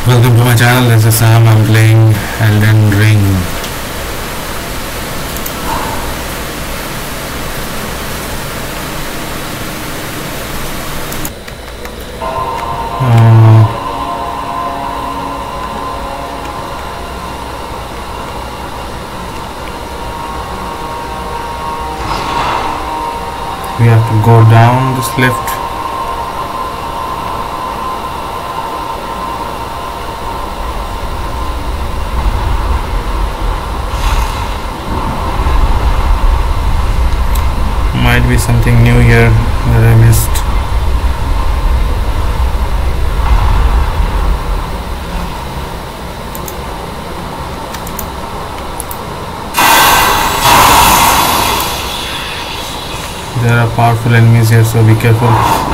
Welcome to my channel. This is Sam. I'm playing Elden Ring. We have to go down this lift. Might be something new here that I missed. There are powerful enemies here, so be careful.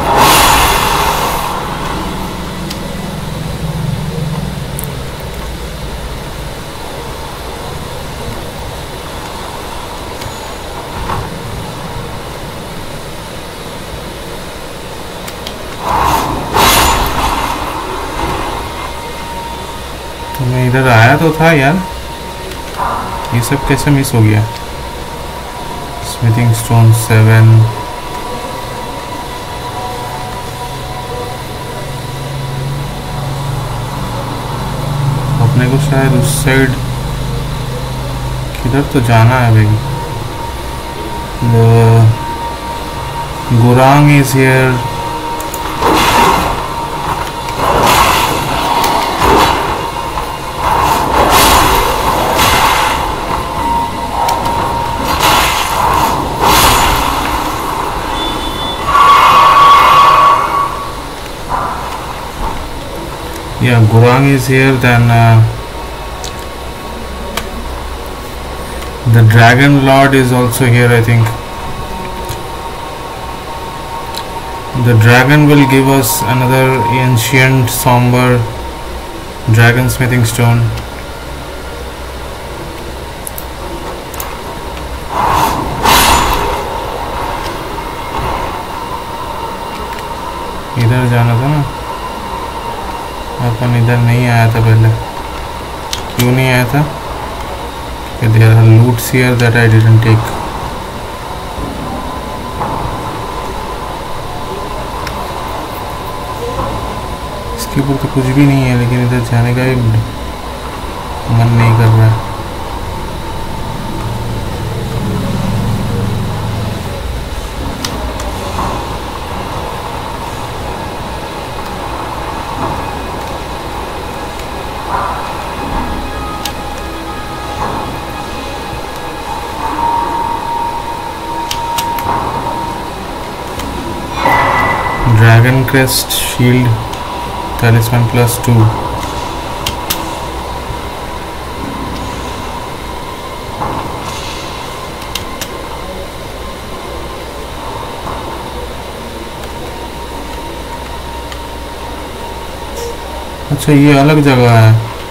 तो मैं इधर आया तो था यार, ये सब कैसे मिस हो गया? स्मिथिंग स्टोन 7, अपने को शायद उस साइड किधर तो जाना है भाई. Gurang is here. Yeah, Gurang is here. Then the Dragon Lord is also here, I think. The dragon will give us another ancient somber dragon smithing stone. इधर जाना था ना, अपन इधर नहीं आया था पहले. क्यों नहीं आया था? कि there are loots here that I didn't take. इसके ऊपर तो कुछ भी नहीं है, लेकिन इधर जाने का भी मन नहीं कर रहा है. Dragon Crest Shield Talisman +2. अच्छा, ये अलग जगह है.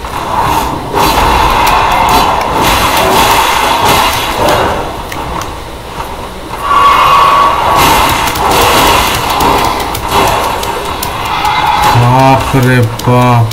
अरे बाप,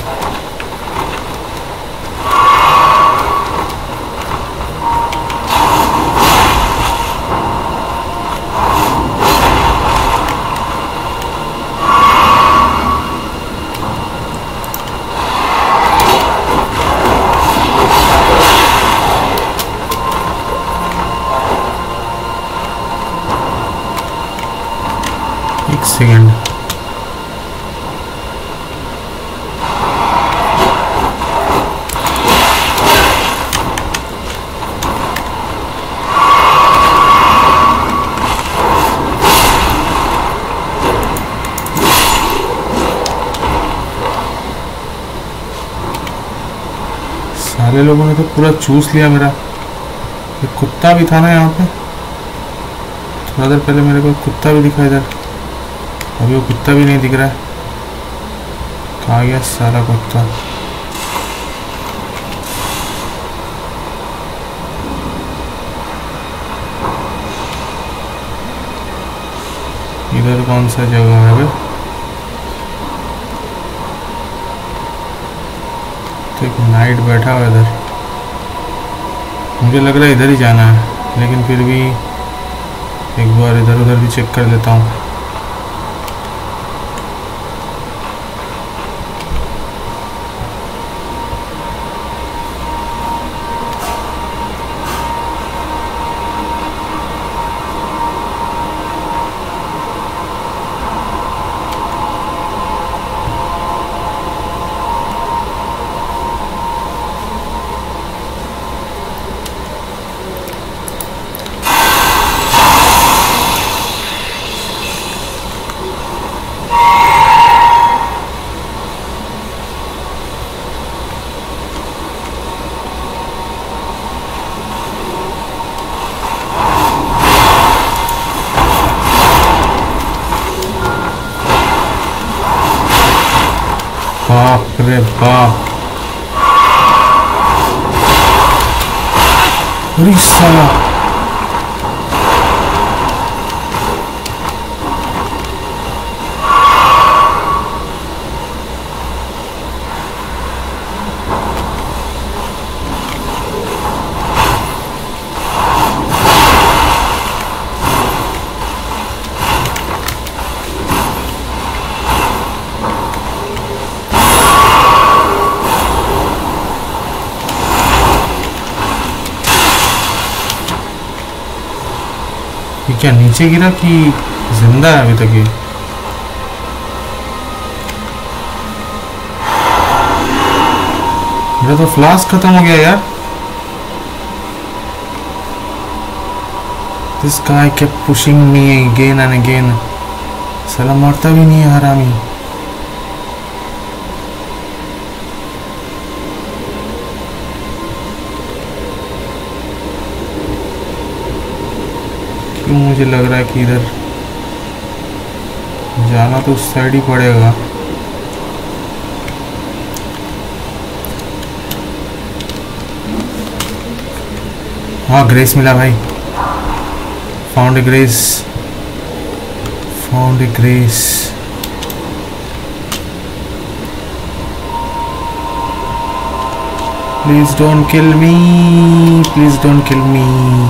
एक सेकंड. सारे लोगों ने तो पूरा चूस लिया मेरा. एक कुत्ता भी था ना यहाँ पे, थोड़ा देर पहले मेरे को कुत्ता भी दिखा इधर. अभी वो कुत्ता भी नहीं दिख रहा है. कहाँ गया सारा कुत्ता? इधर कौन सा जगह है बे? तो एक नाइट बैठा हुआ इधर, मुझे लग रहा है इधर ही जाना है, लेकिन फिर भी एक बार इधर उधर भी चेक कर लेता हूँ। बाप रे बाप, अरे साला क्या नीचे गिरा कि जिंदा है अभी तक ये? मेरा तो फ्लास्क खत्म हो गया यार। This guy kept pushing me again and again. साला मरता भी नहीं है हरामी। मुझे लग रहा है कि इधर जाना तो उस साइड ही पड़ेगा। हाँ ग्रेस मिला भाई, found a grace, found a grace. Please don't kill me, please don't kill me.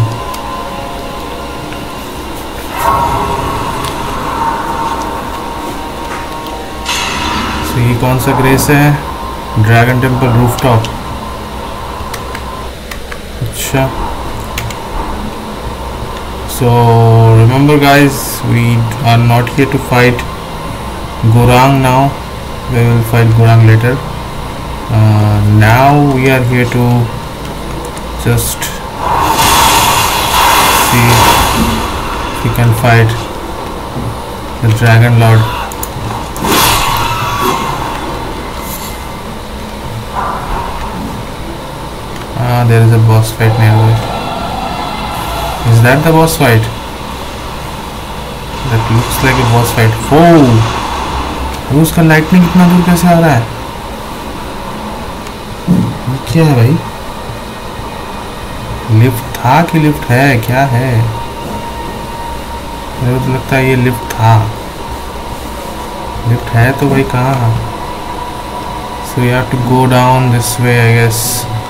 ये कौन सा ग्रेस है? Dragon temple rooftop. अच्छा, so remember guys, we are not here to fight Gorang now. We will fight Gorang later. Now we are here to just see if we can fight the Dragon Lord. There is a boss fight nearby. Is that the boss fight? That looks like a boss fight. Oh! उसका lightning इतना दूर कैसे आ रहा है? ये क्या है भाई? लिफ्ट था कि लिफ्ट है? क्या है? मुझे तो लगता है ये लिफ्ट था। लिफ्ट है तो भाई कहाँ? So you have to go down this way, I guess.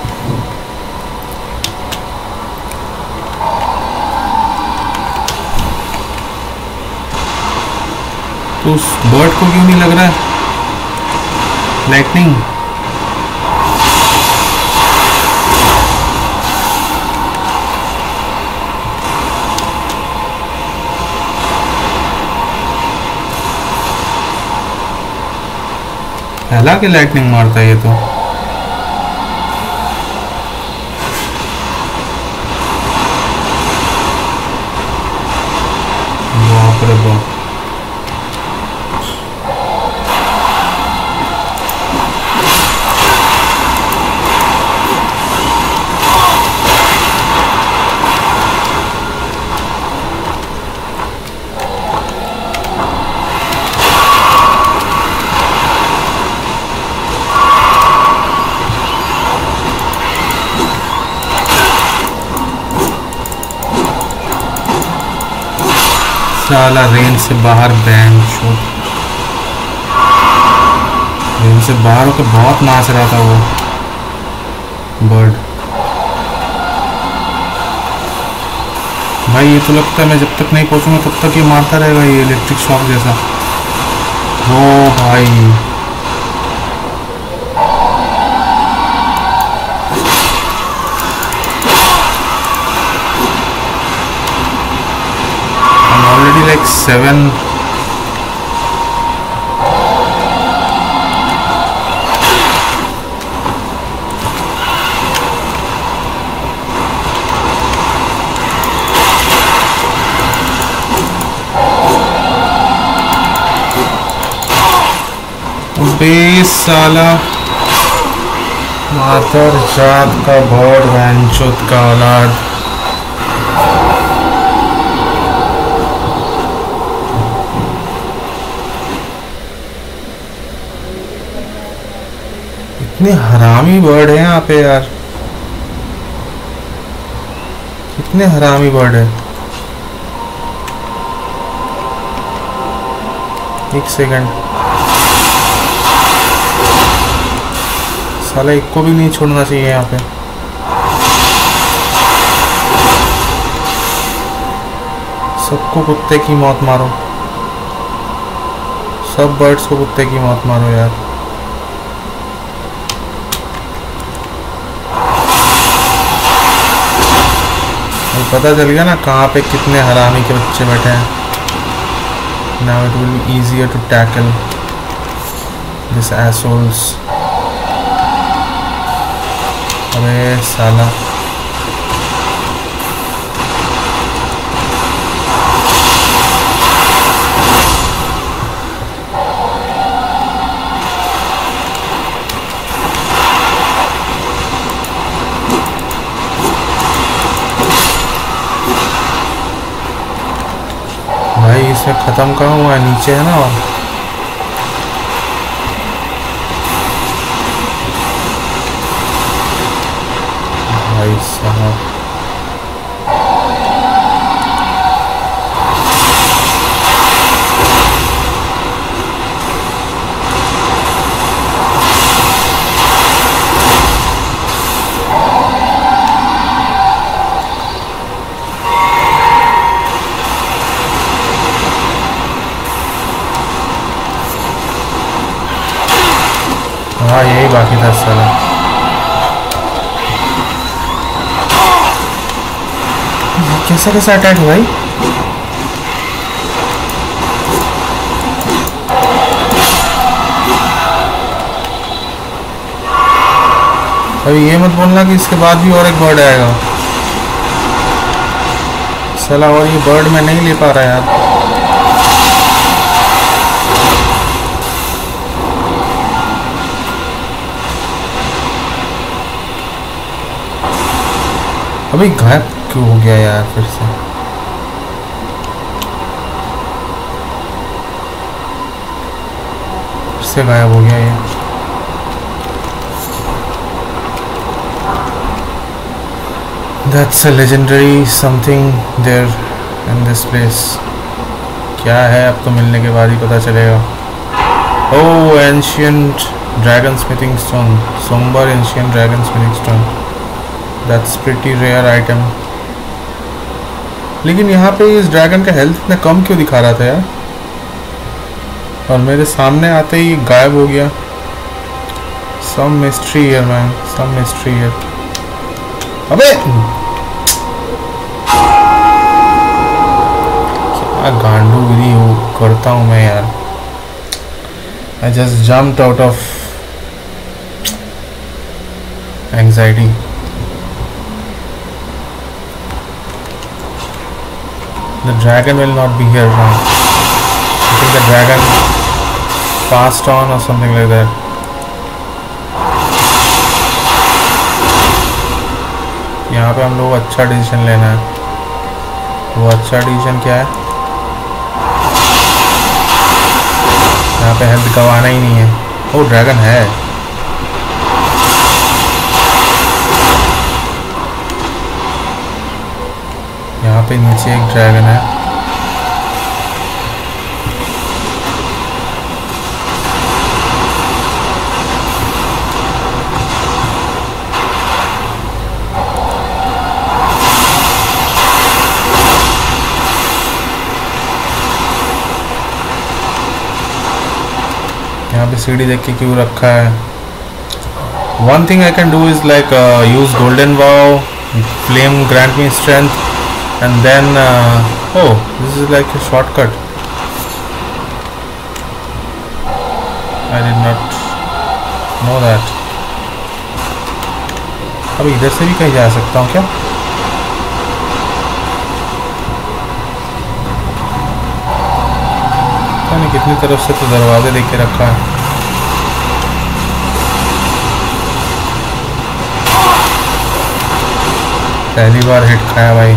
तो उस बर्ड को क्यों नहीं लग रहा है लाइटनिंग? फैला के लाइटनिंग मारता है ये तो। बाप रे बाप, साला रेंज से बाहर बैंड शूट, रेंज से बाहर होकर बहुत नाच रहा था वो। बर्ड। भाई ये तो लगता है मैं जब तक नहीं पहुंचूंगा तब तक ये मारता रहेगा, ये इलेक्ट्रिक शॉक जैसा। ओ भाई I'm already like 7। बे साला मातर जात का बर्ड वैनचोत का औलाद। इतने हरामी बर्ड है यहाँ पे यार, कितने हरामी बर्ड है। एक सेकंड, साला एक को भी नहीं छोड़ना चाहिए यहाँ पे। सबको कुत्ते की मौत मारो, सब बर्ड्स को कुत्ते की मौत मारो यार। तो पता चल गया ना कहाँ पे कितने हरामी के बच्चे बैठे हैं। Now it will be easier to tackle this assholes। अबे साला भाई इसमें ख़त्म कहाँ हुआ है, नीचे है ना। और भाई साहब हाँ यही बाकी था साला। कैसा कैसा अटैक है भाई। अभी ये मत बोलना कि इसके बाद भी और एक बर्ड आएगा साला, और ये बर्ड मैं नहीं ले पा रहा यार। अभी गायब क्यों हो गया यार फिर से। फिर से गायब हो गया ये। That's a legendary something there in this place। क्या है अब तो मिलने के बाद ही पता चलेगा। Oh, ancient dragon smithing stone, somber ancient dragon smithing stone। That's pretty rare item। लेकिन यहाँ पे इस ड्रैगन का हेल्थ इतना कम क्यों दिखा रहा था यार, और मेरे सामने आते ही गायब हो गया। Some mystery here man, some mystery here। अबे क्या गांडूगिरी हो करता हूँ मैं यार। I just jumped out of anxiety। The dragon will not be here now। I think the dragon passed on or something like that। यहाँ पे हम लोग अच्छा डिसीजन लेना है। वो अच्छा डिसीजन क्या है, यहाँ पे हेल्थ गंवाना ही नहीं है। वो ड्रैगन है, यहाँ पे नीचे एक ड्रैगन है। सीढ़ी देख के क्यों रखा है. One thing I can do is like use golden vow, flame grant me strength, and then oh, this is like a shortcut. I did not know that. अब इधर से भी कहीं जा सकता हूँ क्या? पता नहीं कितनी तरफ से तो दरवाजे देके रखा है. पहली बार हिट खाया भाई.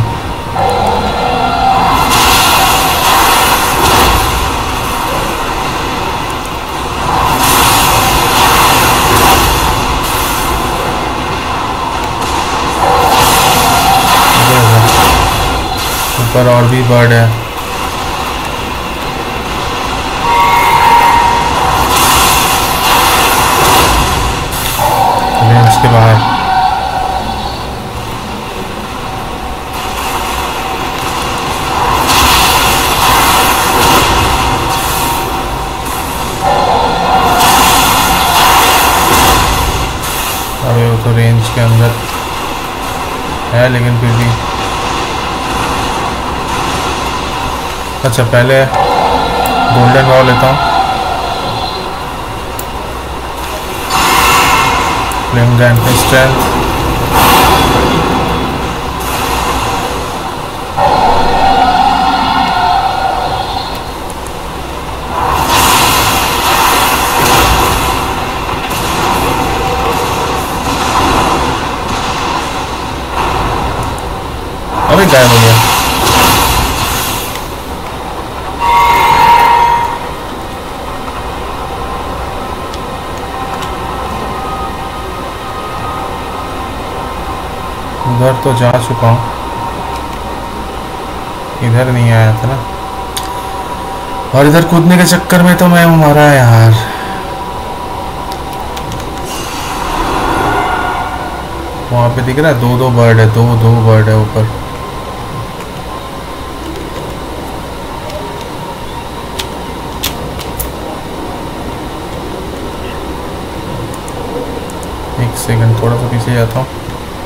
ऊपर और भी बर्ड है. रेंज के बाहर. अबे वो तो रेंज के अंदर है लेकिन फिर भी. अच्छा पहले गोल्डन वॉल लेता हूँ. Flame grant strength. अभी गायब हो गया. उधर तो जा चुका हूँ. इधर नहीं आया था ना. और इधर कूदने के चक्कर में तो मैं मरा यार. वहाँ पे दिख रहा है दो बर्ड है. दो बर्ड है ऊपर. एक सेकंड थोड़ा सा पीछे जाता हूँ.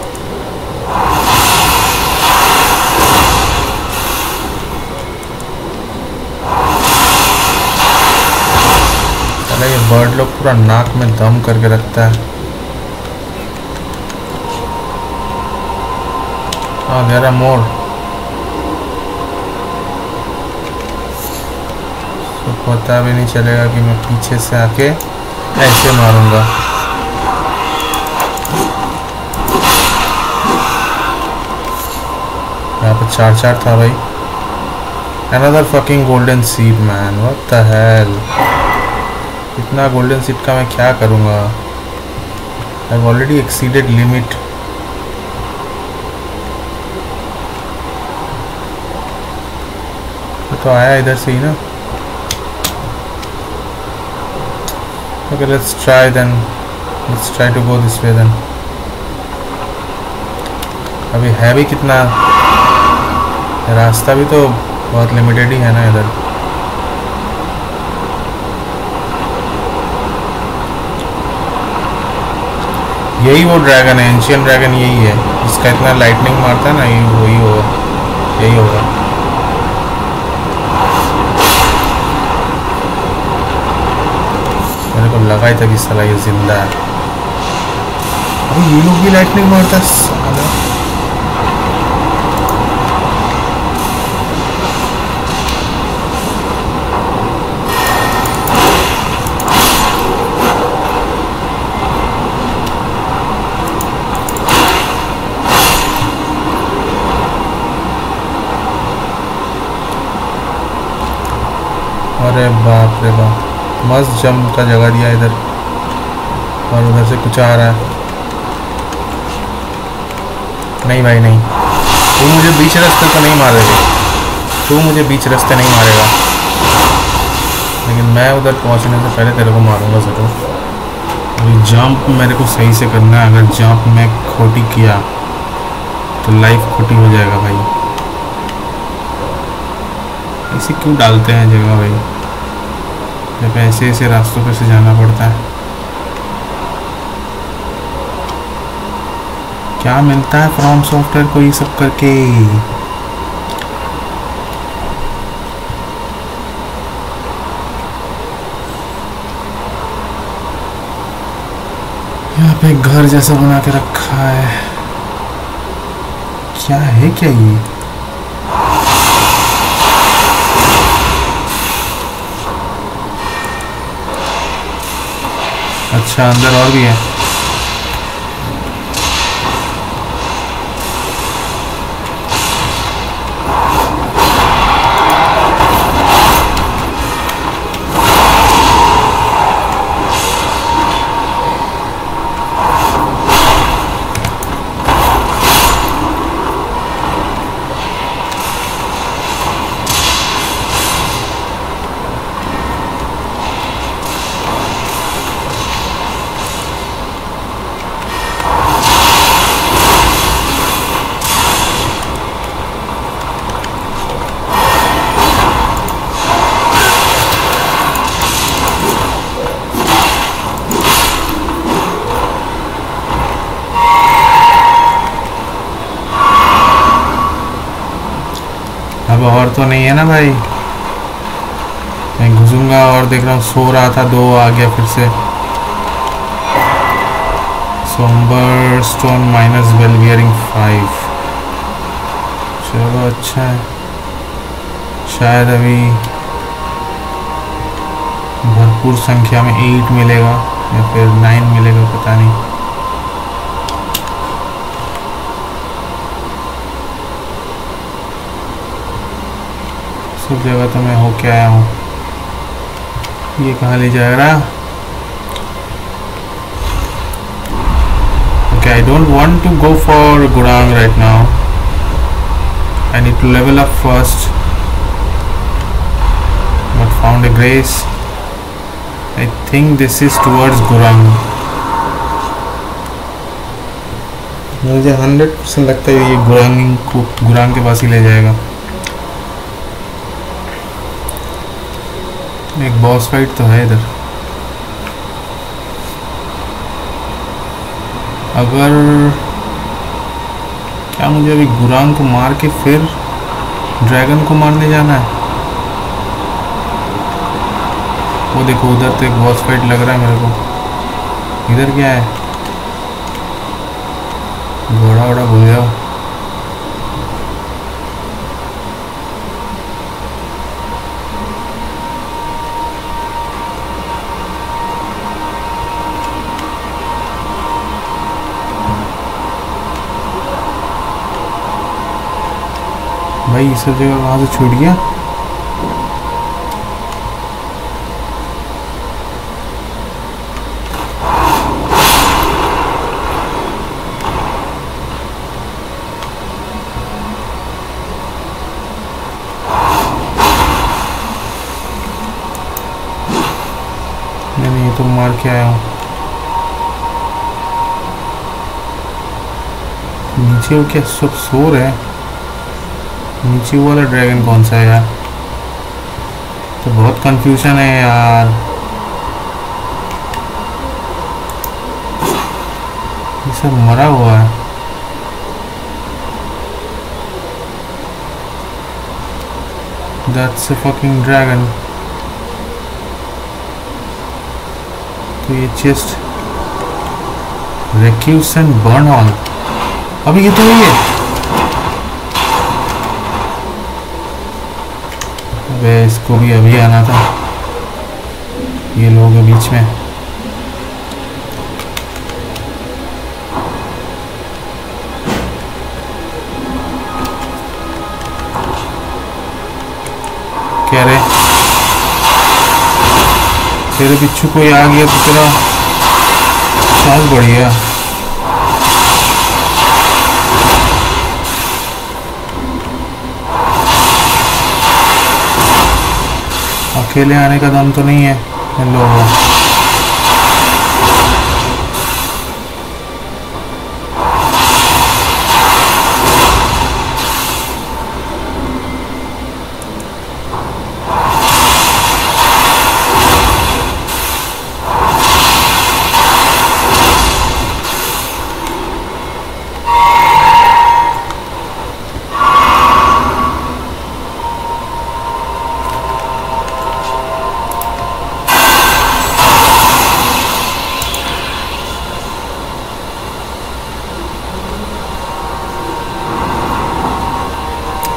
ये बर्ड लोग पूरा नाक में दम करके रखता है. हाँ देयर आर मोर. तो पता भी नहीं चलेगा कि मैं पीछे से आके ऐसे मारूंगा. यहाँ पे 4 था भाई. Another fucking golden seed man. What the hell? इतना गोल्डन सीट का मैं क्या करूँगा? I've already exceeded limit. तो आया इधर से ही ना. Okay, let's try then. Let's try to go this way then. अभी है भी कितना रास्ता भी तो बहुत लिमिटेड ही है ना इधर. यही वो ड्रैगन है. एंशियंट ड्रैगन यही है जिसका इतना लाइटनिंग मारता है ना. वही होगा. यही होगा. मेरे को लगा ही था कि साला ये जिंदा है. अभी ये लोग भी लाइटनिंग मारता है साला. अरे बाप रे बाप. मस्त जंप का जगह दिया इधर. और उधर से कुछ आ रहा है. नहीं भाई नहीं. तू मुझे बीच रास्ते तो नहीं मारेगा. तू मुझे बीच रास्ते नहीं मारेगा. लेकिन मैं उधर पहुंचने से पहले तेरे को मारूंगा ज़रूर. अभी जंप मेरे को सही से करना है. अगर जंप मैं खोटी किया तो लाइफ खोटी हो जाएगा भाई. ऐसे क्यों डालते हैं जगह भाई? जब ऐसे ऐसे रास्तों पे से जाना पड़ता है। क्या मिलता है फ्रॉम सॉफ्टवेयर को ये सब करके? यहाँ पे एक घर जैसा बना के रखा है। क्या है क्या ये? अच्छा, अंदर और भी है। अब और तो नहीं है ना भाई? मैं घुसूंगा और देख रहा हूँ सो रहा था, 2 आ गया फिर से। Somber stone miner's bell bearing 5। चलो अच्छा है, शायद अभी भरपूर संख्या में 8 मिलेगा या फिर 9 मिलेगा, पता नहीं। सब जगह तो मैं होके आया हूँ। ये कहाँ ले जाएगा? Okay, I don't want to go for Gurang right now. I need to level up first. But found a grace. I think this is towards Gurang. मुझे 100% लगता है ये गुरांग के पास ही ले जाएगा। एक बॉस फाइट तो है इधर। अगर क्या मुझे अभी गुरांग को मार के फिर ड्रैगन को मारने जाना है? वो देखो उधर तो एक बॉस फाइट लग रहा है मेरे को। इधर क्या है? घोड़ा वोड़ा भूल जाओ। भाई ये सब जगह कहाँ से छूट गया? नहीं, ये तो मार के आया हूँ। नीचे वो क्या सब सो रहे हैं? नीचे वाला ड्रैगन कौन सा है यार? तो बहुत कंफ्यूजन है यार। ये सब मरा हुआ है। That's a fucking dragon. तो ये चेस्ट रेक्यूस एंड बर्न ऑल। अभी ये तो है। अबे इसको भी अभी आना था, ये लोग के बीच में। क्या रे, तेरे पीछे कोई आ गया तो तेरा चांस बढ़ गया। अकेले आने का दम तो नहीं है इन लोगों को।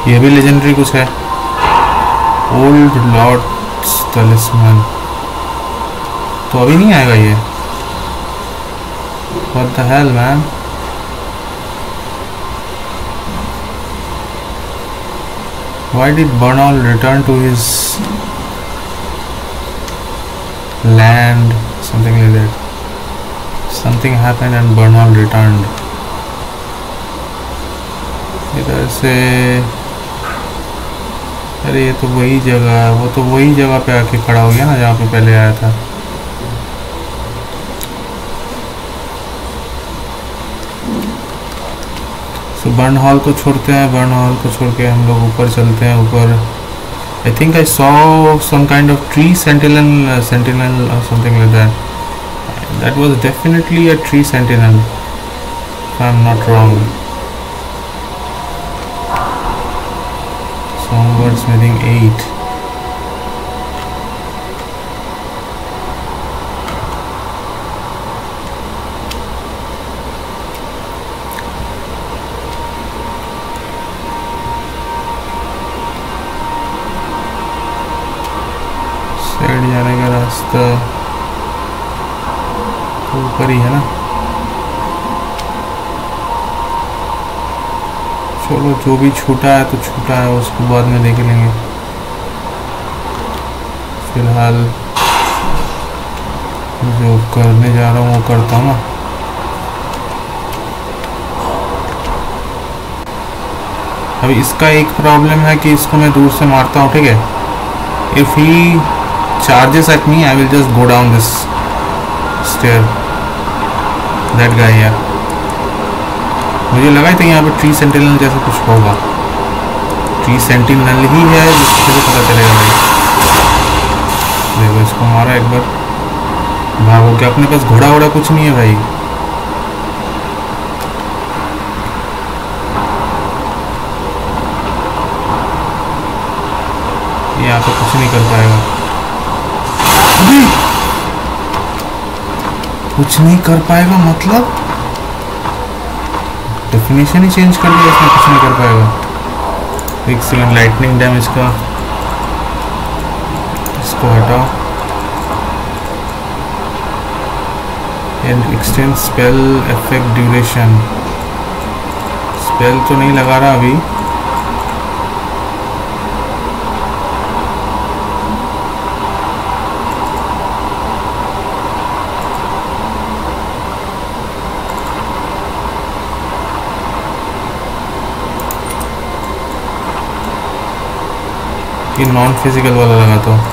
ये भी लेजेंडरी कुछ है। ओल्ड लॉर्ड्स टलिस्मन, तो अभी नहीं आएगा ये। What the hell man. Why did Bernal return to his land? Something like that. Something happened and Bernal returned. इधर से, अरे ये तो वही जगह है, वो तो वही जगह पे आके खड़ा हो गया ना जहाँ पे पहले आया था। तो बर्नहॉल को छोड़ते हैं, बर्नहॉल को छोड़ के हम लोग ऊपर चलते हैं। ऊपर I think I saw some kind of tree sentinel और something like that. That was definitely a tree sentinel if I am not wrong. Songbird smithing 8. Side जाने का रास्ता ऊपर ही है ना। चलो जो भी छूटा है तो छूटा है, उसको बाद में देख लेंगे। फिलहाल जो करने जा रहा हूँ वो करता हूँ ना। अभी इसका एक प्रॉब्लम है कि इसको मैं दूर से मारता हूँ, ठीक है। If he charges at me I will just go down this stair, that guy यार। मुझे लगा था यहाँ पे ट्री सेंटिनल जैसा कुछ होगा। ट्री सेंटिनल ही है जिससे पता चलेगा भाई। देखो इसको मारा एक बार, भागो क्या, अपने पास घोड़ा वोड़ा कुछ नहीं है भाई। ये यहाँ पे कुछ नहीं कर पाएगा, कुछ नहीं कर पाएगा मतलब डेफिनेशन ही चेंज कर दिया इसमें, कुछ नहीं कर पाएगा। एक सेकंड, लाइटनिंग डैमेज का इसको हटाओ। And extend spell effect duration, spell तो नहीं लगा रहा अभी। ये नॉन फिजिकल वाला लगाता हूँ।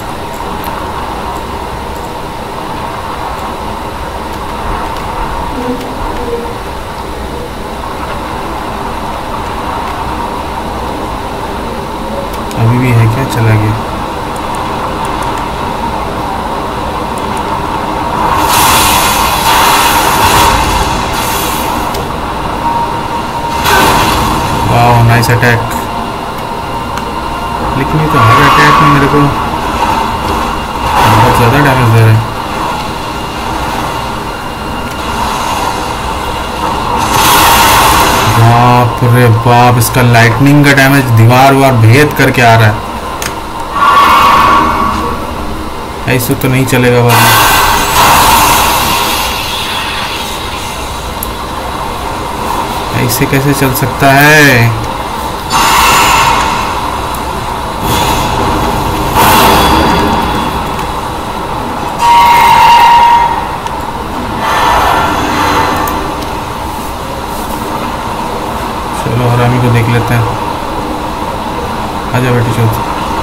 अभी भी है क्या, चला गया। वाह नाइस अटैक। लेकिन ये तो हर अटैक में मेरे को बहुत ज़्यादा डैमेज दे रहा है। बाप रे बाप, इसका लाइटनिंग का डैमेज दीवार वार भेद करके आ रहा है। ऐसे तो नहीं चलेगा भाई। ऐसे कैसे चल सकता है। हरामी को देख लेते हैं। आजा बेटी चौथ।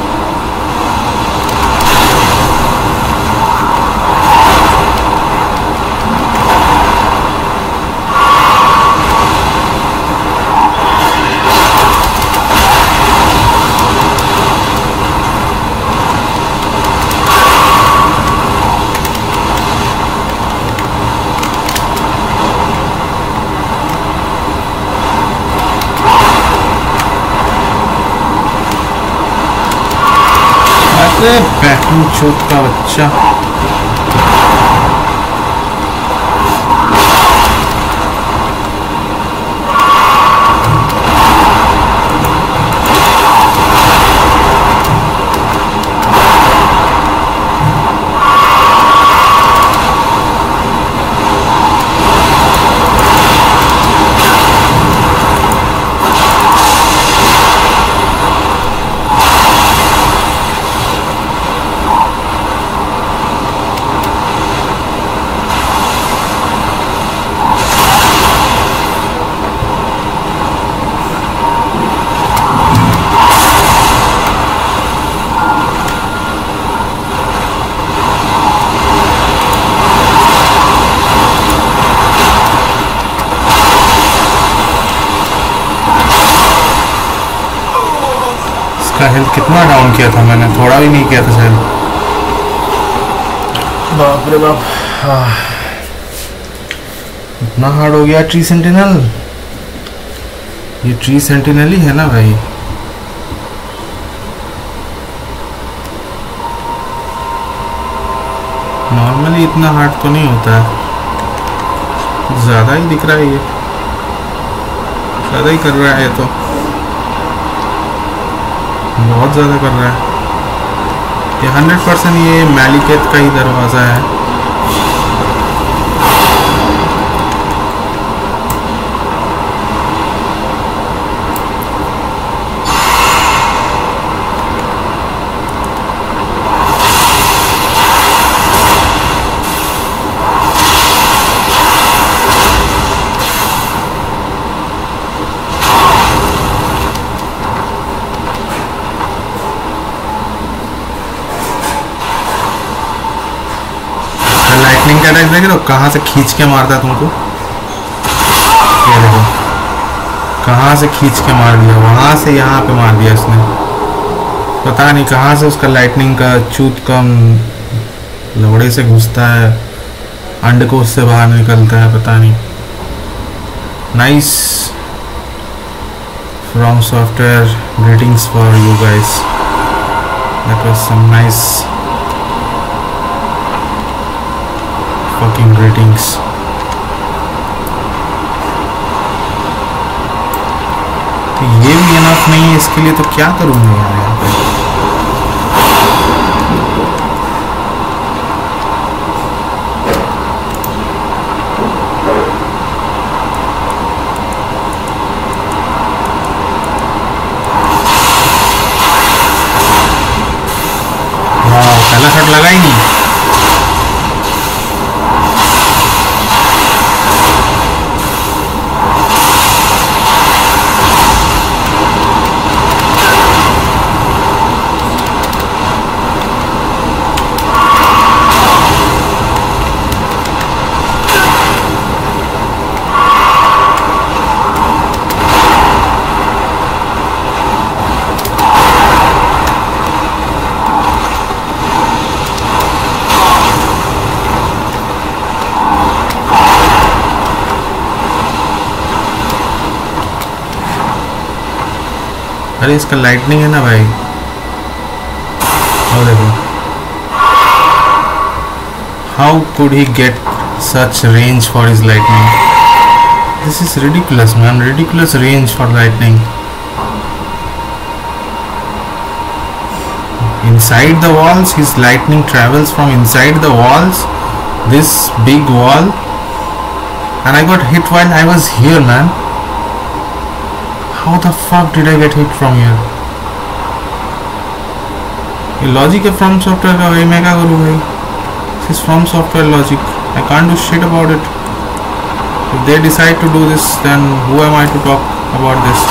बैठू चौथ का बच्चा। इसका हेल्थ कितना डाउन किया था मैंने, थोड़ा भी नहीं किया था शायद। बाप रे बाप, इतना हार्ड हो गया ट्री सेंटिनल। ये ट्री सेंटिनल ही है ना भाई। नॉर्मली इतना हार्ड तो नहीं होता है, ज़्यादा ही दिख रहा है, ये ज़्यादा ही कर रहा है, तो बहुत ज़्यादा कर रहा है ये। 100% ये मैलिकेत का ही दरवाज़ा है। अटैक देख रहे हो कहाँ से खींच के मारता है तुमको, ये देखो कहाँ से खींच के मार दिया, वहां से यहाँ पे मार दिया इसने। पता नहीं कहाँ से उसका लाइटनिंग का चूत कम लवड़े से घुसता है, अंडकोश से बाहर निकलता है, पता नहीं। Nice FromSoftware, greetings for you guys, that was some nice fucking greetings। तो ये भी इनफ नहीं है इसके लिए, तो क्या करूँगा यार यहाँ पे। वाह, पहला शॉट लगा ही नहीं। अरे इसका लाइटनिंग है ना भाई, और देखो how could he get such range for his lightning. This is ridiculous man, ridiculous range for lightning. Inside the walls, his lightning travels from inside the walls, this big wall, and I got hit while I was here, man. How the fuck did I get hit from here? ये logic है FromSoftware का भाई, मैं क्या करूँ भाई। This is from software logic. I can't do shit about it. If they decide to do this, then who am I to talk about this?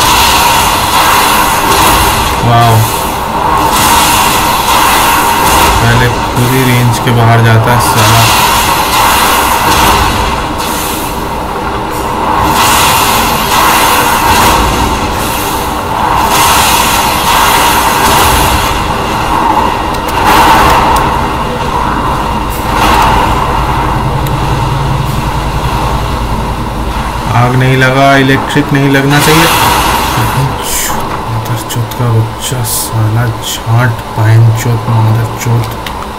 Wow. पहले पूरी रेंज के बाहर जाता है साला। आग नहीं लगा, इलेक्ट्रिक नहीं लगना चाहिए। मदर चौथ का बच्चा साला, झांट पाइन चौथ, मदर चौथ।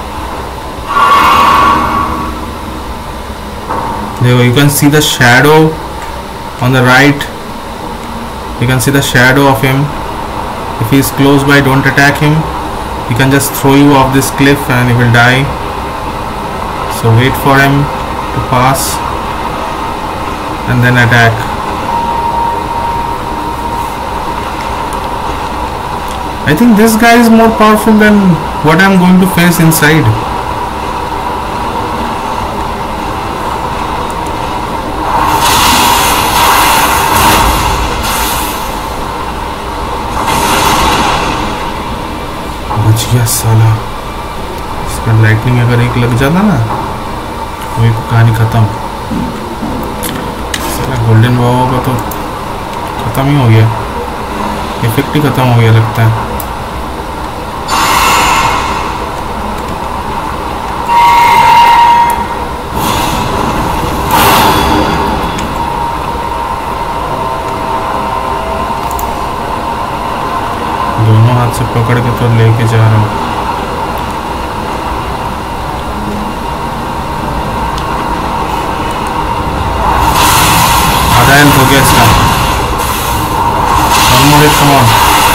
देखो, you can see the shadow on the right. You can see the shadow of him. If he is close by, don't attack him. He can just throw you off this cliff and he will die. So wait for him to pass and then attack. I think this guy is more powerful than what I'm going to face inside. बच गया साला। इसका lightning अगर एक लग जाता ना, वही कहानी खत्म। साला गोल्डन बाबा का तो खत्म ही हो गया, इफेक्ट ही खत्म हो गया लगता है। से पकड़ के तो लेके जा रहा हूँ। आधा हेल्थ हो गया इसका। One more hit, come on.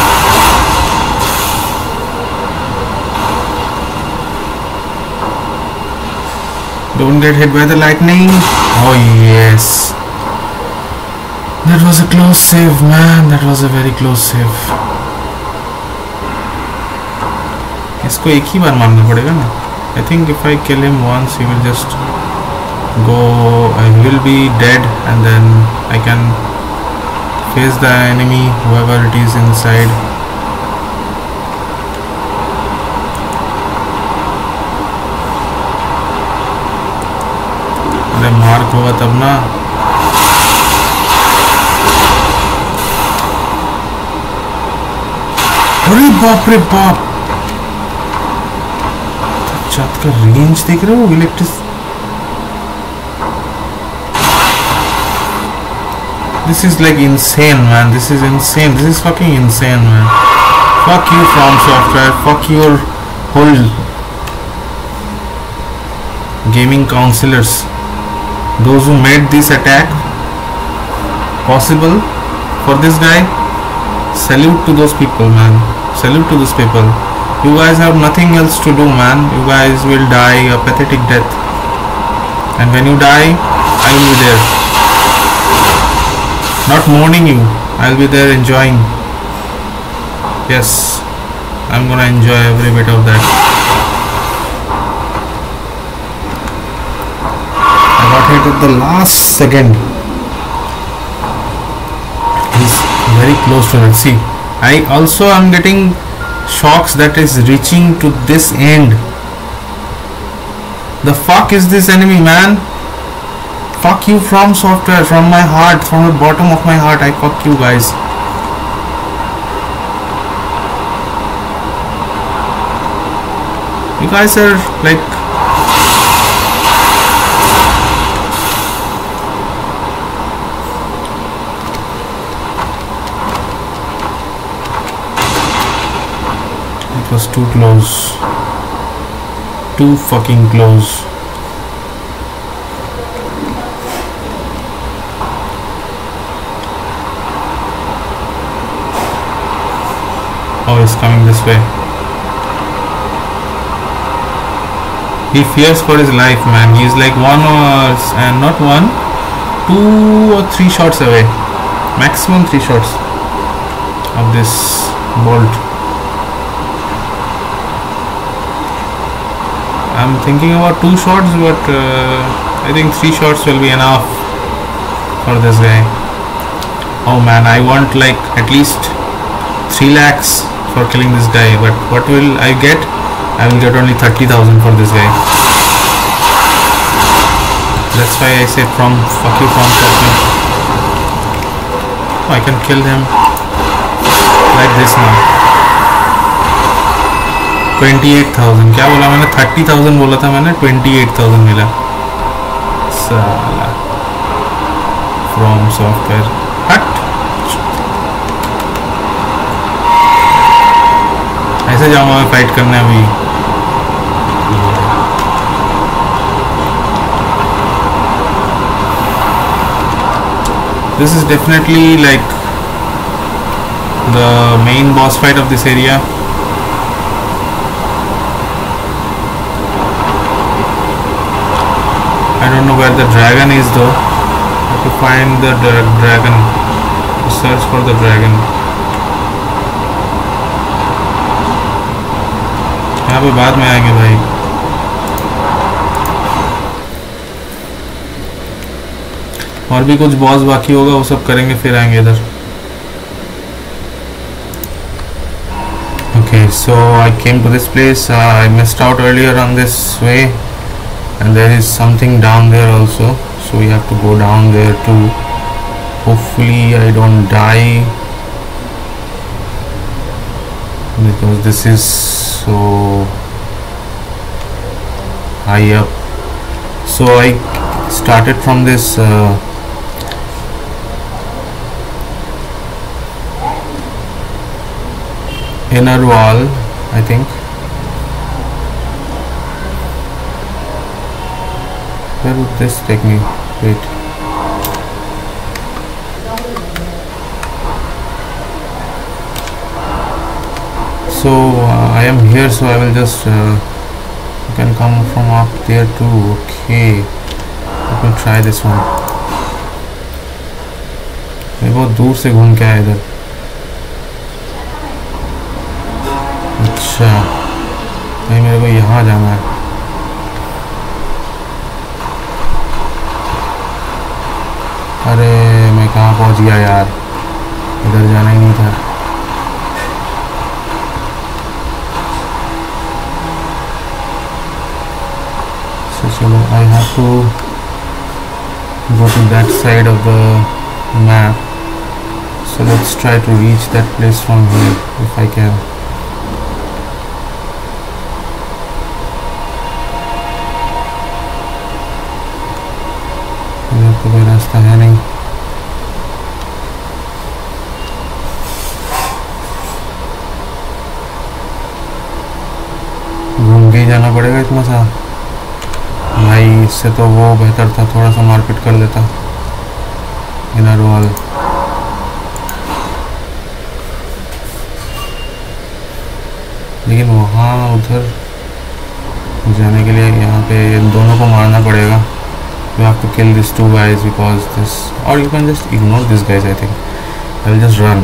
Don't get hit by the lightning. Oh yes. That was a close save, man. That was a very close save. इसको एक ही बार मारना पड़ेगा ना. I think if I kill him once, he will just go. I will be dead, and then I can face the enemy, whoever it is inside. अरे mark होगा तब ना. अरे बाप रे बाप. छत का रेंज देख रहे हो? Electric. This is like insane, man. This is insane. This is fucking insane, man. Fuck you, From Software. Fuck your whole gaming counselors. Those who made this attack possible for this guy. Salute to those people, man. Salute to those people. You guys have nothing else to do, man. You guys will die a pathetic death. And when you die, I will be there. Not mourning you. I'll be there enjoying. Yes, I'm gonna enjoy every bit of that. I got hit at the last second. He's very close to it. See, I also am getting shocks that is reaching to this end. The fuck is this enemy, man? Fuck you, From Software, from my heart, from the bottom of my heart. I fuck you guys. You guys are like it was too close. Too fucking close. Oh, he's coming this way. He fears for his life, man. He's like and not one, 2 or 3 shots away. Maximum 3 shots of this bolt. I'm thinking about 2 shots, but I think 3 shots will be enough for this guy. Oh man, I want like at least 3 lakhs for killing this guy, but what will I get? I will get only 30,000 for this guy. That's why I say fuck you, From Software. Oh, I can kill him like this now. 28,000. क्या बोला मैंने? 30,000 बोला था मैंने. 28,000 मिला. साला From Software. हट. ऐसे जाऊंगा मैं फाइट करने अभी. This is definitely like the main boss fight of this area. I don't know where the dragon is though. I have to find the dragon. Search for the dragon. यहाँ पे बाद में आएंगे भाई. और भी कुछ बॉस बाकी होगा, वो सब करेंगे फिर आएंगे इधर. Okay, so I came to this place. I missed out earlier on this way, and there is something down there also. So we have to go down there too. Hopefully I don't die, because this is so high up. So I started from this inner wall, I think. Where would this take me? Wait. So I am here, so I will just you can come from up there too. Okay, let me try this one. मैं बहुत दूर से घूम के आया इधर. अच्छा, नहीं मेरे को यहाँ जाना है. अरे मैं कहाँ पहुँच गया यार, इधर जाना ही नहीं था. So चलो, I have to go to that side of the map. So let's try to reach that place from here if I can. इधर तो कोई रास्ता है नहीं. घूम के ही जाना पड़ेगा इतना सा. भाई इससे तो वो बेहतर था, थोड़ा सा मारपीट कर देता. Inner wall. लेकिन वहाँ उधर जाने के लिए यहाँ पे इन दोनों को मारना पड़ेगा. You have to kill these two guys because this, or you can just ignore these guys. I think I will just run.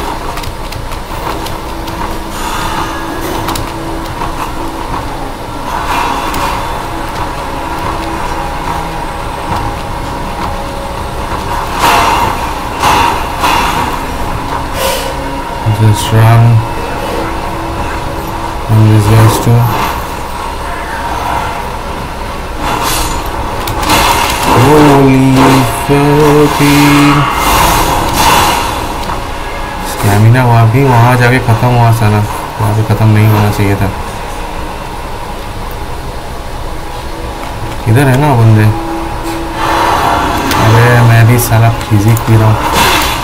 Just run on these guys too. Holy fucking stamina वहाँ जाके ख़त्म हुआ साला. वहाँ पे ख़त्म नहीं होना चाहिए था. इधर है ना बंदे. अरे मैं भी साला फिजिक पी रहा हूँ.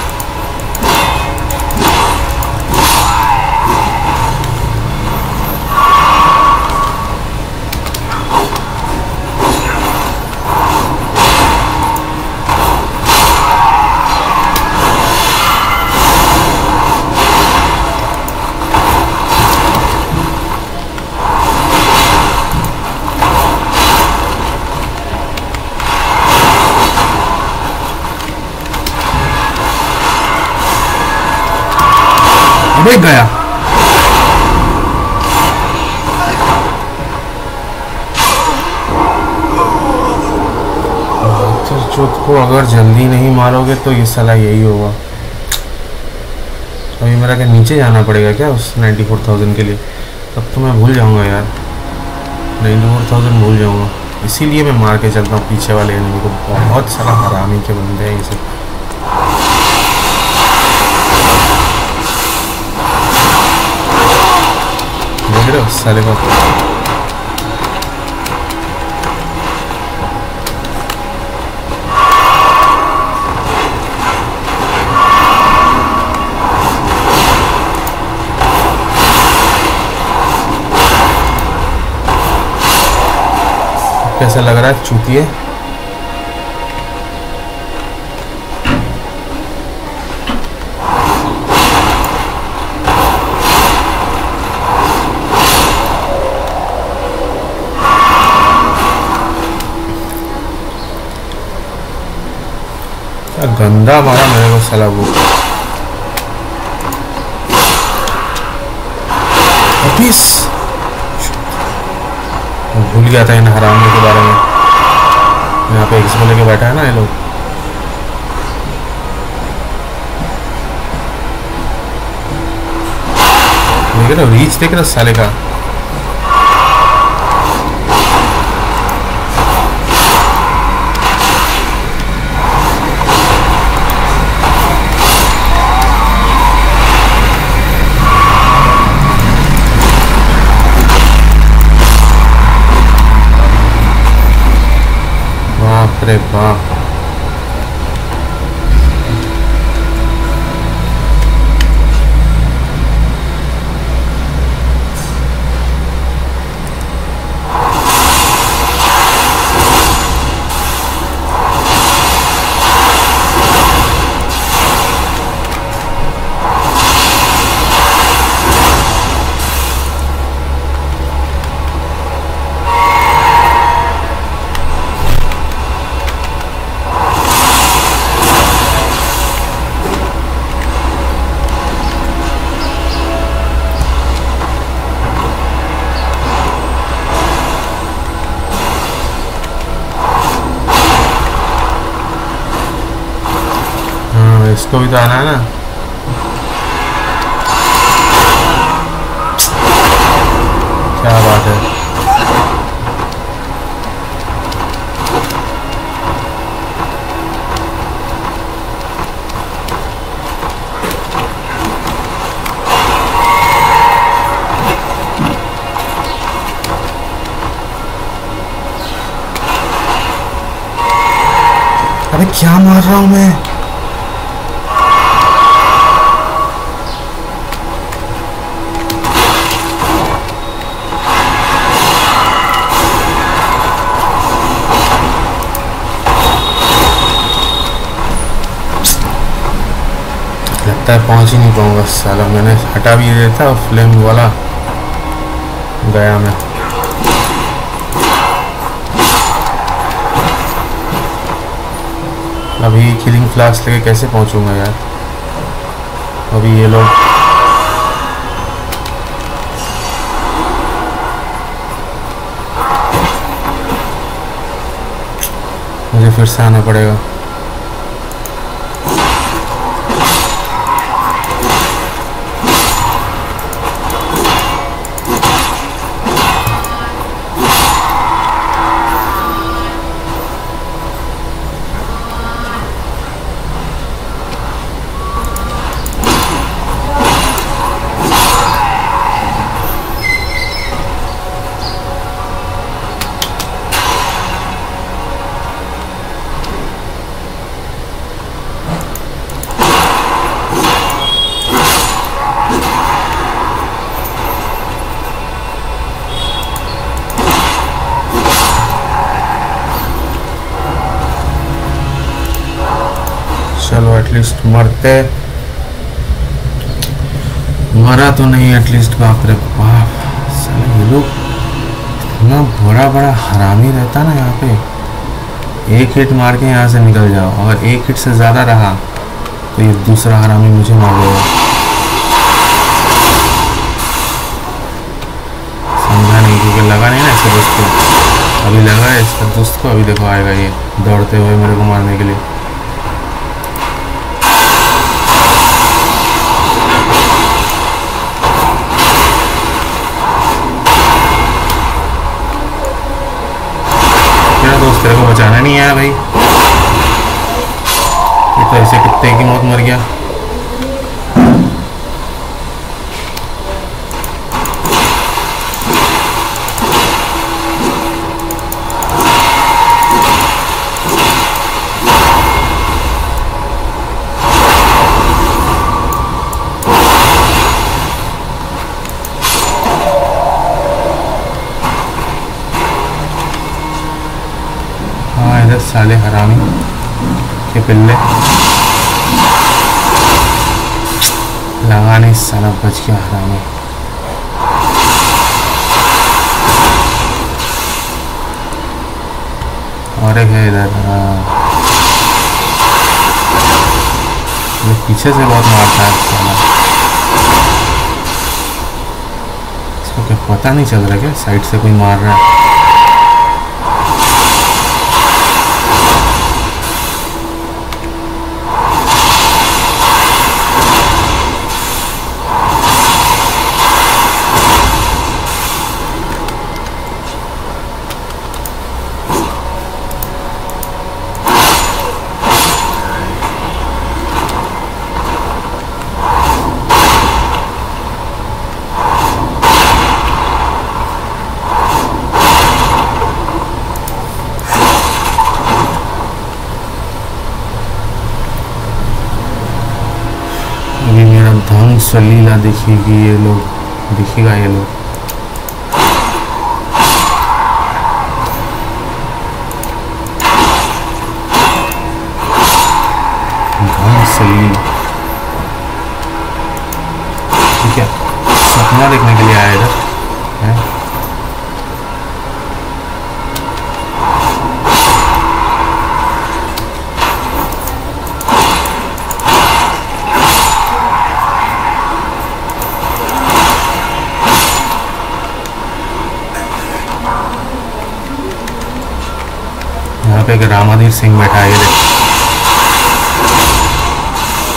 देख गया. चौथ को अगर जल्दी नहीं मारोगे तो ये साला यही होगा. अभी मेरा क्या नीचे जाना पड़ेगा क्या उस 94,000 के लिए? तब तो मैं भूल जाऊंगा यार. 94,000 भूल जाऊंगा. इसीलिए मैं मार के चलता हूँ पीछे वाले एनिमी को. बहुत सारा हरामी के बंदे हैं ये सब. साले को कैसा लग रहा है चूतिए? गंदा मारा मेरे को साला वो. वापिस भूल गया था इन हरामियों के बारे में. यहाँ पे एक्स लेके बैठा है ना ये लोग. देख रहे हो रीच? देख रहे हो साले का? अरे वाह. इसको भी तो आना है ना। क्या बात है। अबे क्या मार रहा हूं मैं। लगता है पहुंच ही नहीं पाऊंगा साला। मैंने हटा भी दिया था फ्लेम वाला, गया मैं। अभी किलिंग फ्लास्क लेके कैसे पहुंचूंगा यार। अभी ये लोग मुझे फिर से आना पड़ेगा। चलो एटलीस्ट मरा तो नहीं एटलीस्ट। बाप रे बाप, साले ये लोग इतना बड़ा हरामी रहता ना यहाँ पे। एक हिट मार के यहाँ से निकल जाओ, अगर एक हिट से ज़्यादा रहा तो ये दूसरा हरामी मुझे मार देगा। समझा नहीं क्योंकि लगा नहीं ना इसके दोस्त को। अभी लगा है इसका दोस्त को, अभी देखो आएगा ये दौड़ते हुए मेरे को मारने के लिए। दोस्त तेरे को बचाना नहीं आया भाई। ये तो ऐसे कुत्ते की मौत मर गया। साले हरामी के पिल्ले, लगा नहीं साला, बच गया हरामी। और एक है इधर, पीछे से बहुत मारता है साला। इसको क्या पता नहीं चल रहा क्या साइड से कोई मार रहा है। अभी मेरा ढंग से लीला दिखेगी, ये लोग दिखेगा, ये लोग ढंग से लीला। ठीक है, सपना देखने के लिए आया इधर है। यहाँ पे एक रामाधीर सिंह बैठा है, ये देखो।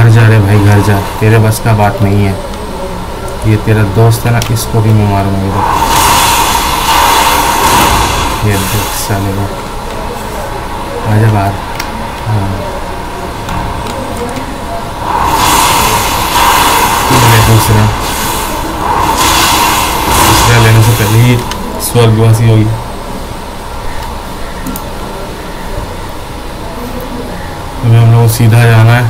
घर जा रे भाई, घर जा, तेरे बस का बात नहीं है। ये तेरा दोस्त है ना, इसको भी मैं मारूंगा इधर। ये देख साले को, आजा बाहर। हाँ दूसरा लेने से पहले ही स्वर्गवासी होगी। अभी हम लोग को सीधा जाना है।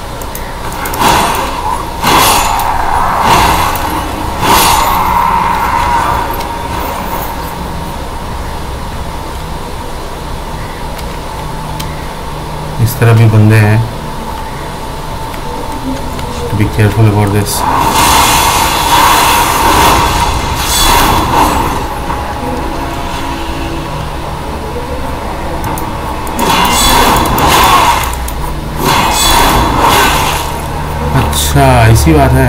इस तरह भी बंदे हैं, to be careful about this. अच्छा ऐसी बात है।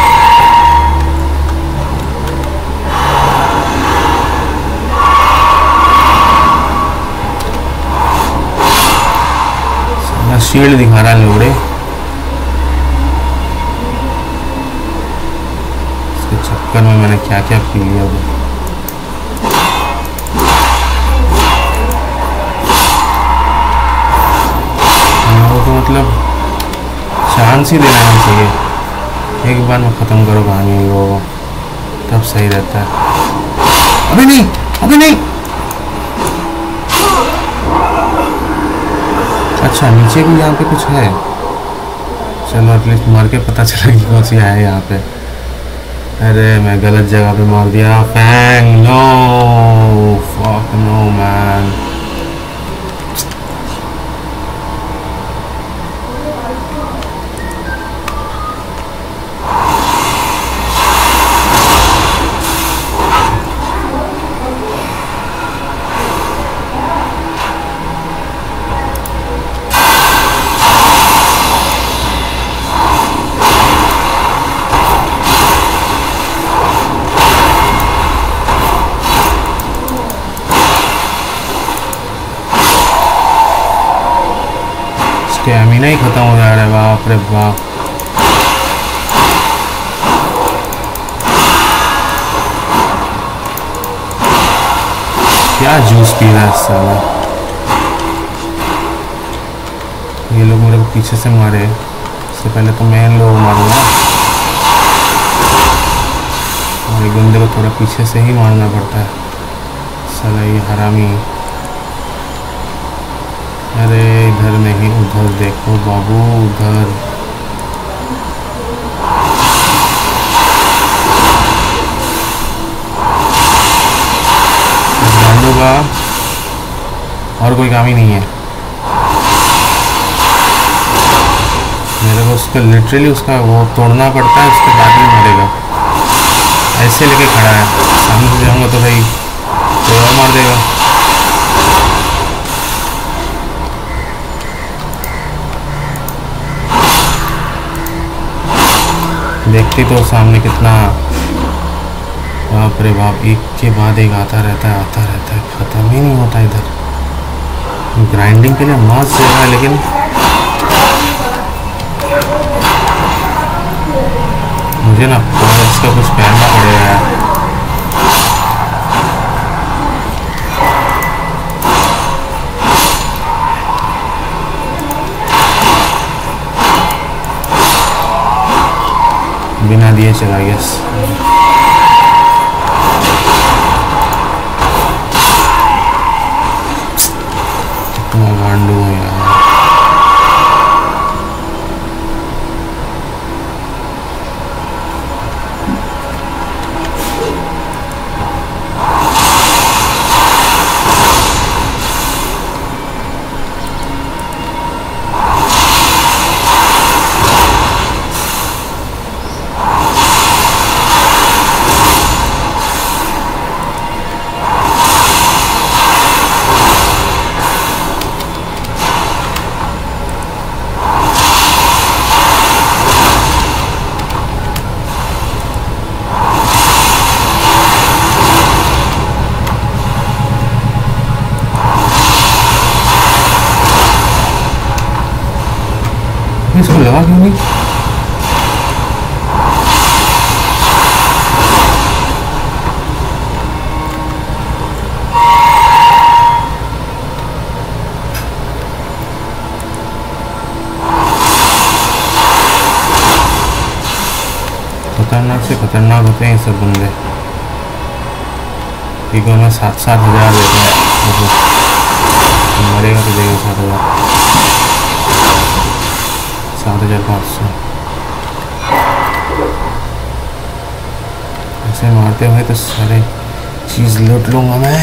शील्ड दिखा रहा है लोड़े, इसके चक्कर में मैंने क्या क्या पी लिया। हम लोगों को मतलब चांस ही देना चाहिए, एक बार में ख़त्म करो कहानी वो, तब सही रहता है। अभी नहीं, अभी नहीं। अच्छा नीचे भी यहाँ पे कुछ है, चलो एटलीस्ट मार के पता चला कि कौन सी है यहाँ पे। अरे मैं गलत जगह पे मार दिया। Fang no, fuck no man. Stamina ही खत्म हो जा रहा है, बाप रे बाप। क्या जूस पी रहा है साला। ये लोग मेरे को पीछे से मारे, इससे पहले तो मैं इन लोगों को मारूंगा। और एक बंदे को थोड़ा पीछे से ही मारना पड़ता है साला, ये हरामी। अरे इधर नहीं, उधर देखो बाबू, उधर। का और कोई काम ही नहीं है मेरे को। उसका लिटरली उसका वो तोड़ना पड़ता है, उसके बाद ही मरेगा। ऐसे लेके खड़ा है, सामने से जाऊंगा तो भाई कोई और मार देगा। देखती तो सामने कितना, बाप रे बाप, एक के बाद एक आता रहता है, ख़त्म ही नहीं होता इधर। ग्राइंडिंग के लिए मस्त जगह है, लेकिन मुझे ना इसका कुछ पहनना पड़ेगा यार। बिना दिए चला गया। कितना गांडू है यार। इसको लगा क्यों नहीं? खतरनाक से खतरनाक होते हैं ये सब बंदे। एक में 7,000 देता है, मरेगा तो देगा 7,000, 7,500। ऐसे मारते हुए तो सारे चीज़ लूट लूँगा मैं।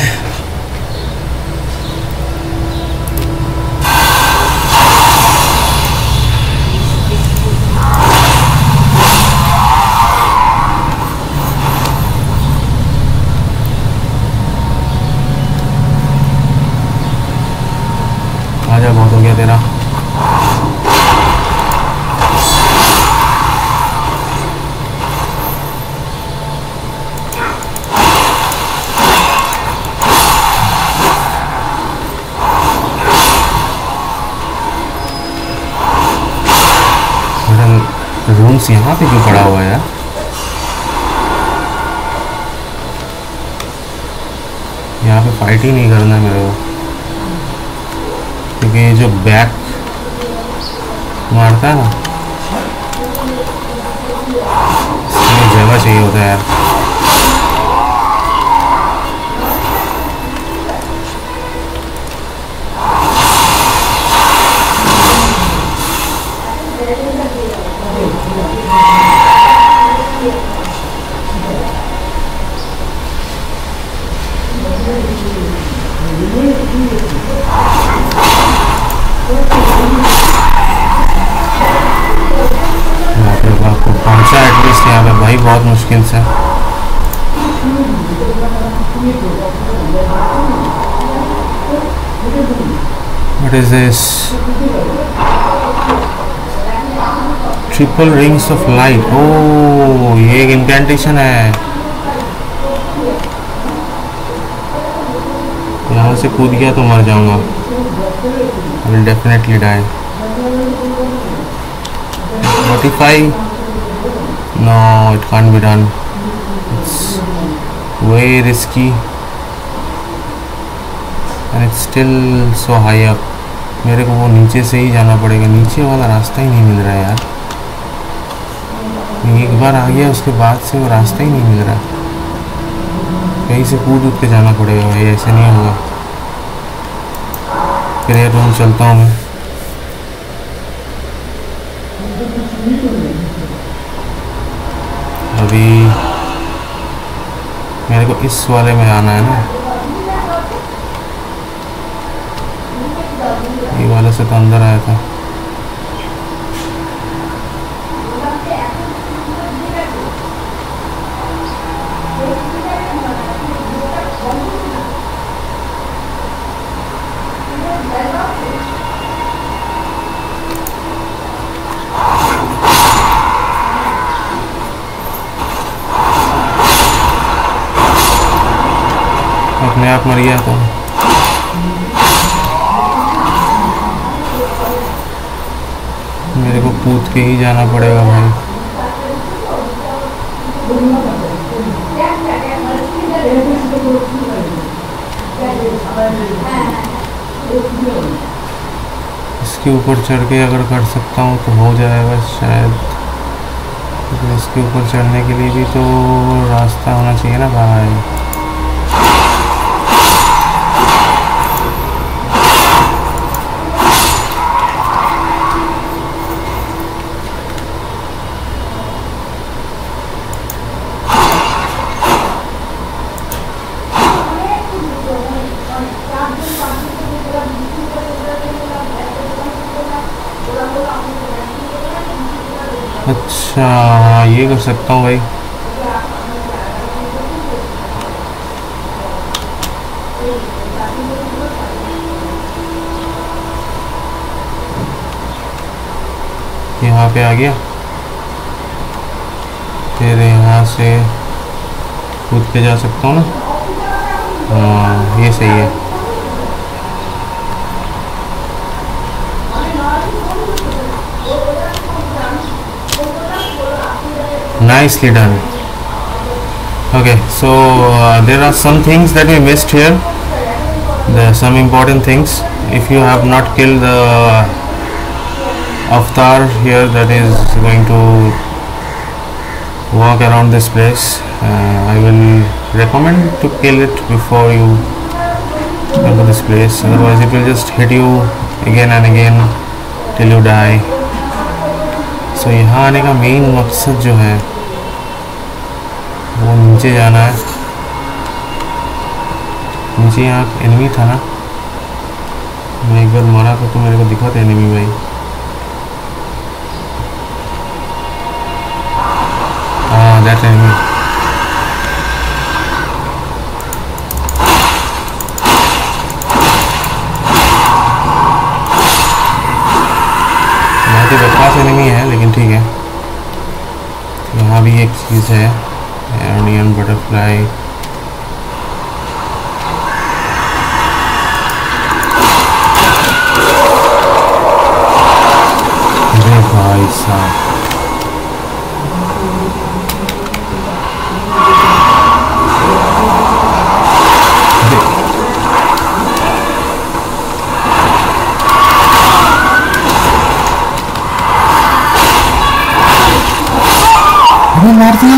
आजा, बहुत हो गया तेरा। रूम्स यहाँ पे क्यों पड़ा हुआ है यार? यहाँ पे फाइट ही नहीं करना है मेरे को, क्योंकि ये जो बैक मारता है ना, इसमें जगह चाहिए होता है यार। पहुंचा एटलीस्ट यहाँ पे भाई, बहुत मुश्किल से। What is this? Triple rings of light. Oh, ये एक इंकैंटेशन है। यहाँ से कूद गया तो मर जाऊंगा। I will definitely die. What if I? No, it can't be done. It's way risky and it's still so high up. मेरे को वो नीचे से ही जाना पड़ेगा, नीचे वाला रास्ता ही नहीं मिल रहा है यार। एक बार आ गया उसके बाद से वो रास्ता ही नहीं मिल रहा। कहीं से कूद के जाना पड़ेगा भाई, ऐसे नहीं होगा। फिर ये रूम चलता हूँ मैं। अभी मेरे को इस वाले में आना है ना, ये वाले से तो अंदर आया था। अपने आप मर गया तो मेरे को कूद के ही जाना पड़ेगा भाई। इसके ऊपर चढ़ के अगर कर सकता हूँ तो हो जाएगा शायद। तो इसके ऊपर चढ़ने के लिए भी तो रास्ता होना चाहिए ना भाई। अच्छा, ये कर सकता हूँ भाई। यहाँ पे आ गया, फिर यहाँ से कूद के जा सकता हूँ ना। हाँ, ये सही है। Nicely done. Okay, so there are some things that we missed here. There are some important things. If you have not killed the avatar here that is going to walk around this place. I will recommend to kill it before you come to this place, otherwise it will just hit you again and again till you die. So यहाँ आने का main मकसद जो है वो नीचे जाना है. नीचे यहाँ एनिमी था ना, मैं एक बार मारा तो मेरे को दिखा था एनिमी भाई. हाँ दैट एनिमी. बहुत ही बकवास एनिमी है लेकिन ठीक है. यहाँ भी एक चीज़ है, एनियन बटरफ्लाई. अरे भाई साहब, मार दिया.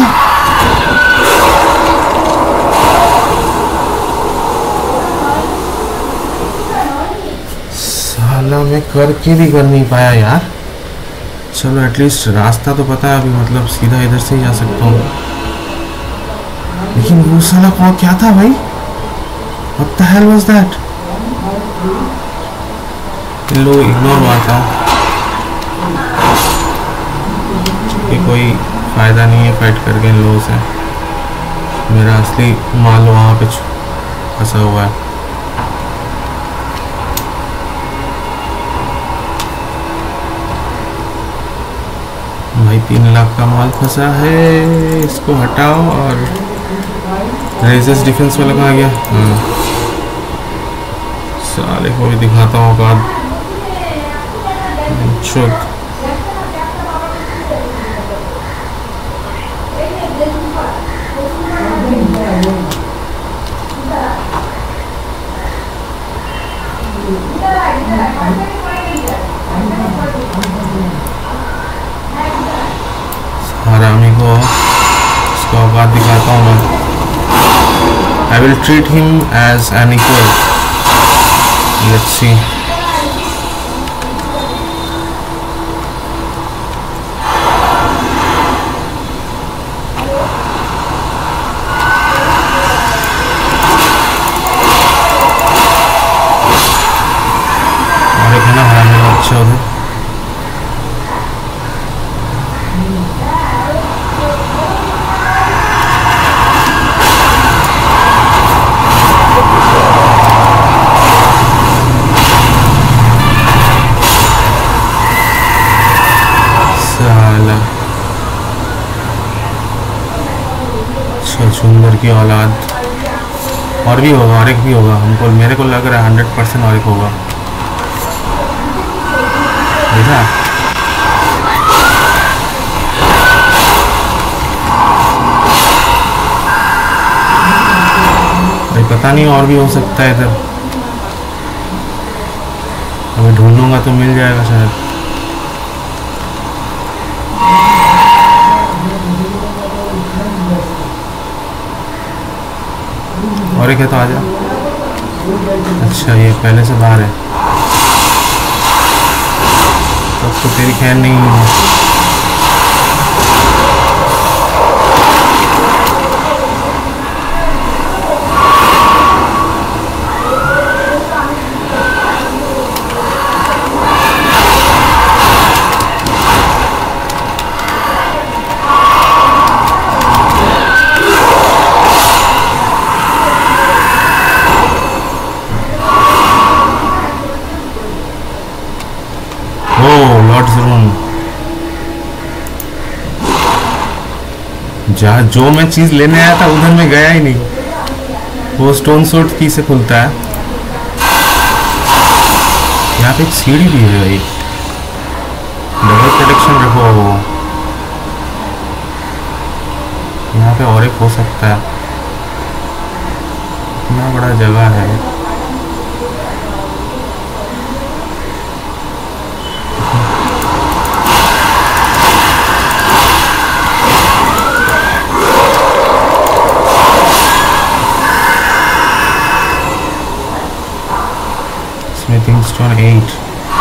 साला मैं करके भी कर नहीं पाया यार. चलो एटलीस्ट रास्ता तो पता है अभी, मतलब सीधा इधर से ही जा सकता हूँ. लेकिन वो साला कौन क्या था भाई? What the hell was that? इन लोग इग्नोर मारता हूँ कि कोई फ़ायदा नहीं है फाइट करके इन लोगों से. मेरा असली माल वहाँ पे फंसा हुआ है. भाई 3 लाख का माल फंसा है, इसको हटाओ. और रेजिस डिफेंस वाला कहाँ गया? हाँ साले को भी दिखाता हूँ औकात. चुप. हरामी को इसका औकात दिखाता हूँ मैं. I will treat him as an equal. Let's see. और एक है ना हरामी का अच्छा उधर. सुंदर की औलाद. और भी होगा, और एक भी होगा हमको, मेरे को लग रहा है 100% और एक होगा. देखा भाई, पता नहीं और भी हो सकता है इधर. अभी ढूंढूंगा तो मिल जाएगा शायद. और एक है तो आ जा. अच्छा ये पहले से बाहर है, तब तो तेरी खैर नहीं है. जहाँ जो मैं चीज़ लेने आया था उधर मैं गया ही नहीं. वो स्टोन सोर्ड की से खुलता है. यहाँ पे एक सीढ़ी भी है भाई. डबल प्रोटेक्शन रखो. यहाँ पे और एक हो सकता है. इतना बड़ा जगह है. सैंडस्टोन 8।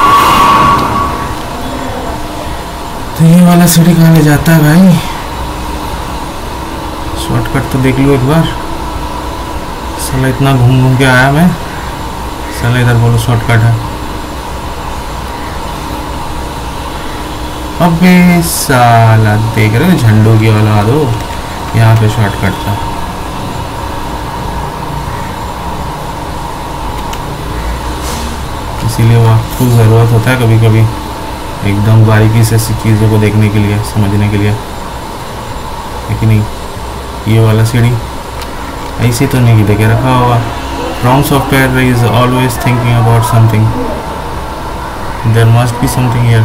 तो ये वाला सीढ़ी कहाँ ले जाता है भाई? शॉर्टकट तो देख लो एक बार। साला इतना घूम घूम के आया मैं, साला इधर बोलो शॉर्टकट है। अबे साला देख रहे हो, झंडू की वाला दो, यहाँ पे शॉर्टकट था। इसीलिए वो आपको ज़रूरत होता है कभी कभी एकदम बारीकी से चीज़ों को देखने के लिए, समझने के लिए। लेकिन नहीं, ये वाला सीढ़ी ऐसे तो नहीं देखे रखा होगा। FromSoftware is always thinking about something, there must be something here.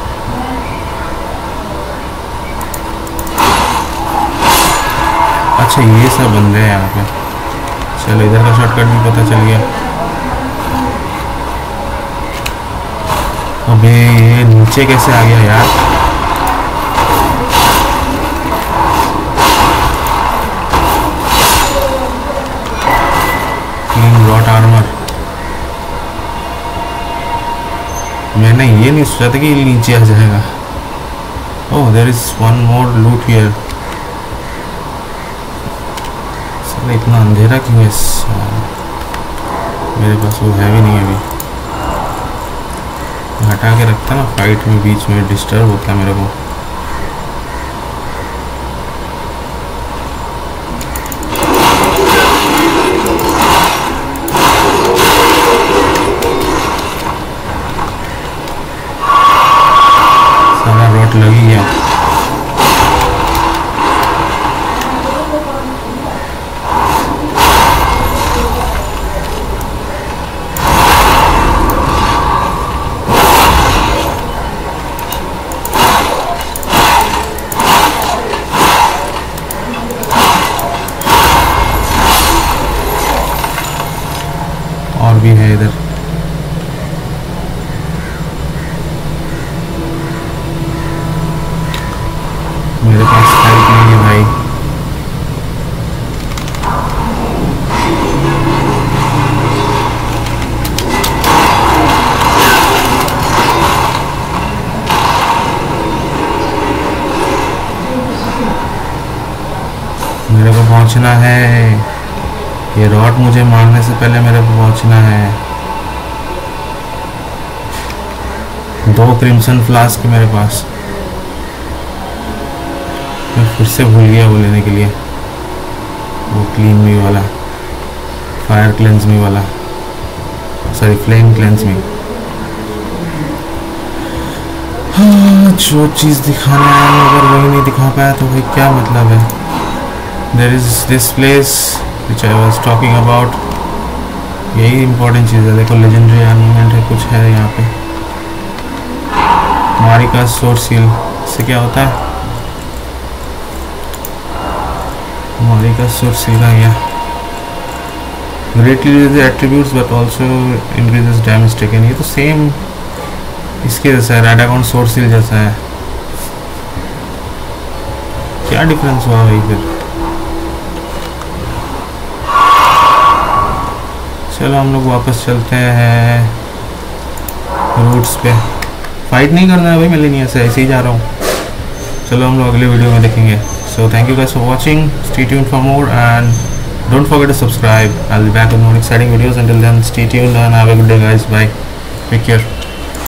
अच्छा ये सब बन रहे हैं यहाँ पे। चलो इधर का शॉर्टकट भी पता चल गया। अबे ये नीचे कैसे आ गया यार? Rot armour. मैंने ये नहीं सोचा था कि ये नीचे आ जाएगा। Oh there is one more loot here. इतना अंधेरा क्यों है? मेरे पास वो है भी नहीं अभी। हटा के रखता ना, फाइट में बीच में डिस्टर्ब होता है मेरे को। सारा रॉट लगी गया। और भी है इधर। मेरे पास हेल्प नहीं है भाई। मेरे को पहुंचना है। ये रॉड मुझे मारने से पहले मेरे को पहुंचना है। 2 क्रिम्सन फ्लास्क मेरे पास। मैं फिर से भूल गया वो लेने के लिए, वो क्लीन मी वाला, फायर क्लेंस मी वाला, सॉरी फ्लेम क्लेंस मी। हाँ, जो चीज़ दिखाना है अगर वही नहीं दिखा पाया तो भाई क्या मतलब है? There is this place which I was talking about। यही इम्पोर्टेंट चीज़ है। देखो लेजेंडरी आर्मामेंट है, कुछ है यहाँ पे। मारिका सोर्ड सील, इससे क्या होता है? मारिका सोर्ड सील है यहाँ। Greatly use attributes but also increases damage taken. ये तो सेम इसके जैसा है, रैडागॉन सोर्ड सील जैसा है। क्या डिफरेंस हुआ भाई फिर? चलो हम लोग वापस चलते हैं रूट्स पे। फाइट नहीं करना है भाई मिलेनिया से, ऐसे ही जा रहा हूँ। चलो हम लोग अगले वीडियो में देखेंगे। So thank you guys for watching, stay tuned for more and don't forget to subscribe. I will be back with more exciting videos. Until then stay tuned and have a good day guys. Bye, take care.